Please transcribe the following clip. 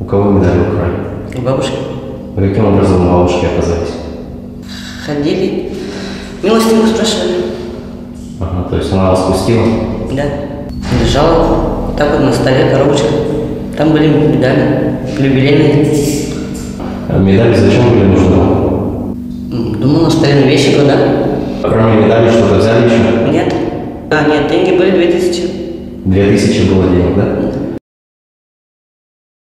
У кого медали украли? У бабушки. А каким образом у бабушки оказались? Ходили, милостинку спрашивали. Ага, то есть она вас пустила? Да. Лежала вот так вот на столе коробочка. Там были медали, юбилейные. А медали зачем были нужны? Думал, на столе на вещи куда. А кроме медали что-то взяли еще? Нет. Нет, деньги были 2000. 2000 было денег, да?